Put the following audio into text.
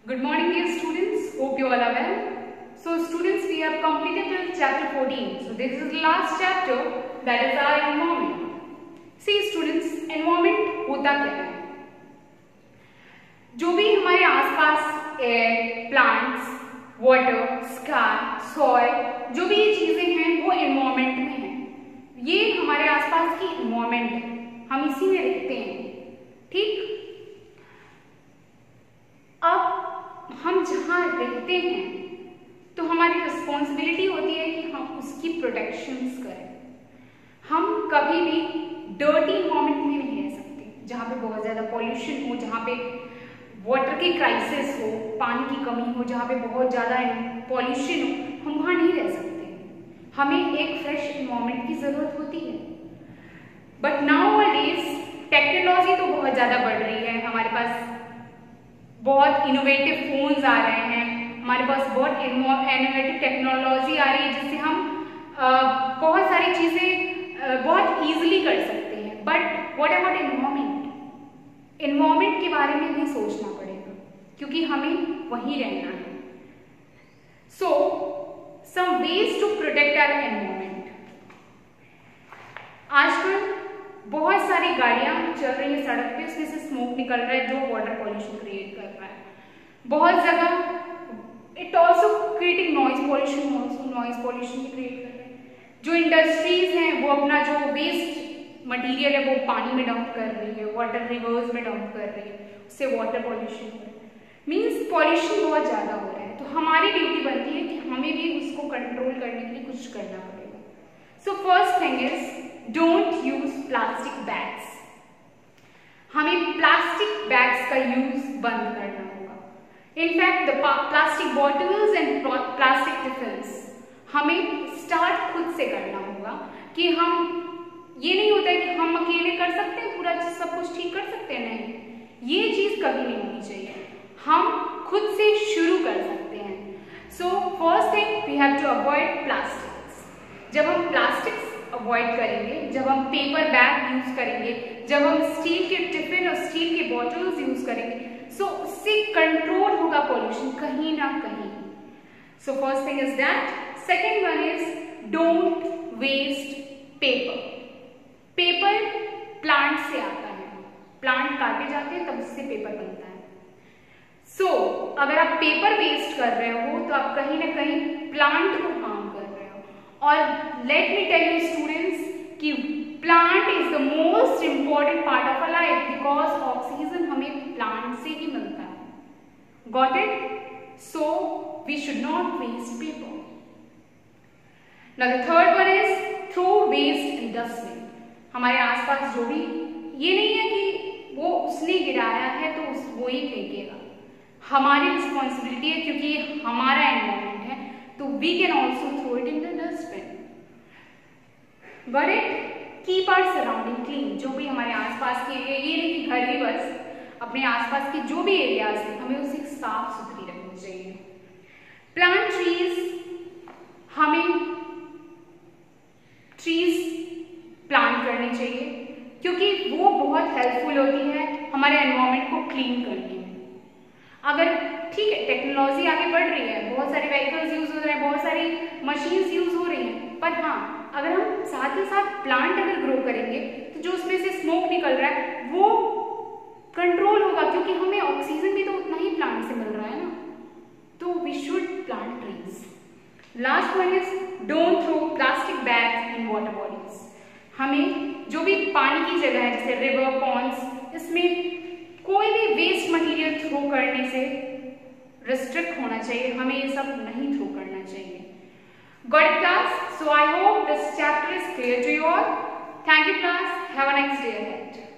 Good morning, dear students. Hope you all are well. So, students, we have completed till chapter 14. So, this is the last chapter, that is our environment. See, students, environment होता क्या है? जो भी हमारे आसपास air, plants, water, sky, soil, जो भी ये चीजें हैं वो एनवायरमेंट में हैं। ये हमारे आसपास की एनवायरमेंट है, हम इसी में रहते हैं, ठीक? अब हम जहाँ रहते हैं तो हमारी रिस्पॉन्सिबिलिटी होती है कि हम उसकी प्रोटेक्शंस करें। हम कभी भी डर्टी एनवायरमेंट में नहीं रह सकते, जहाँ पे बहुत ज़्यादा पॉल्यूशन हो, जहाँ पे वाटर की क्राइसिस हो, पानी की कमी हो, जहाँ पे बहुत ज़्यादा पॉल्यूशन हो, हम वहाँ नहीं रह सकते। हमें एक फ्रेश एनवायरमेंट की ज़रूरत होती है। बट नाउअडेज टेक्नोलॉजी तो बहुत ज़्यादा बढ़ रही है, हमारे पास बहुत इनोवेटिव फोन्स आ रहे हैं, हमारे पास बहुत इनोवेटिव टेक्नोलॉजी आ रही है जिससे हम बहुत सारी चीज़ें बहुत इजीली कर सकते हैं। But what about environment? Environment के बारे में भी सोचना पड़ेगा क्योंकि हमें वहीं रहना है। So some ways to protect our environment. आजकल बहुत सारी गाड़ियां चल रही है सड़क पे, उसमें से स्मोक निकल रहा है जो वाटर पॉल्यूशन क्रिएट कर रहा है। बहुत जगह it also creating noise pollution, noise pollution भी क्रिएट कर रहा है। जो इंडस्ट्रीज हैं वो अपना जो वेस्ट मटीरियल है वो पानी में डंप कर रही है, वाटर रिवर्स में डंप कर रही है, उससे वाटर पॉल्यूशन हो रहा है। मीन्स पॉल्यूशन बहुत ज़्यादा हो रहा है, तो हमारी ड्यूटी बनती है कि हमें भी उसको कंट्रोल करने के लिए कुछ करना पड़ेगा। So first thing is don't use plastic bags. हमें प्लास्टिक बैग्स का यूज बंद करना होगा। In fact the plastic bottles and plastic tiffins हमें स्टार्ट खुद से करना होगा कि हम, ये नहीं होता है कि हम अकेले कर सकते हैं पूरा सब कुछ ठीक कर सकते हैं, नहीं, ये चीज कभी नहीं होनी चाहिए। हम खुद से शुरू कर सकते हैं। So first thing we have to avoid plastics. जब हम प्लास्टिक्स अवॉइड करेंगे, जब हम पेपर बैग यूज करेंगे, जब हम स्टील के टिफिन और स्टील के बॉटल्स यूज करेंगे, सो उससे कंट्रोल होगा पॉल्यूशन कहीं ना कहीं। So first thing is that. Second one is don't waste paper. Paper plant से आता है, प्लांट काटे जाते हैं तब उससे पेपर बनता है। सो अगर आप पेपर वेस्ट कर रहे हो तो आप कहीं ना कहीं प्लांट को हार्म कर रहे हो। और let me tell you students कि plant is the most important part of a life because oxygen हमें प्लांट से ही मिलता है। Got it? So we should not waste paper. Now the third one is throw waste in dustbin. हमारे आसपास जो भी, ये नहीं है कि वो उसने गिराया है तो वो ही फेंकेगा। हमारी रिस्पॉन्सिबिलिटी है क्योंकि ये हमारा एनवायरमेंट है, तो we can also throw it in the dustbin. Got it? Keep our surrounding clean. जो भी हमारे आसपास के एरिया, ये नहीं कि घर ही बस, अपने आसपास के जो भी एरियाज हैं हमें उसे साफ सुथरी रखनी चाहिए। प्लांट ट्रीज, हमें ट्रीज प्लांट करनी चाहिए क्योंकि वो बहुत हेल्पफुल होती है हमारे एनवायरमेंट को क्लीन करने में। अगर ठीक है टेक्नोलॉजी आगे बढ़ रही है, बहुत सारे व्हीकल्स यूज हो रहे हैं, बहुत सारी मशीन्स यूज हो रही हैं, पर हाँ अगर हम साथ ही साथ प्लांट अगर ग्रो करेंगे तो जो उसमें से स्मोक निकल रहा है वो कंट्रोल होगा क्योंकि हमें ऑक्सीजन भी तो उतना ही प्लांट से मिल रहा है ना। तो we should plant trees. Last one is don't throw plastic bags in water bodies. हमें जो भी पानी की जगह है जैसे रिवर, पॉन्ड्स, इसमें कोई भी वेस्ट मटेरियल थ्रो करने से रिस्ट्रिक्ट होना चाहिए। हमें ये सब नहीं थ्रो करना चाहिए। Got it, class? So I hope this chapter is clear to you all. Thank you, class. Have a nice day ahead.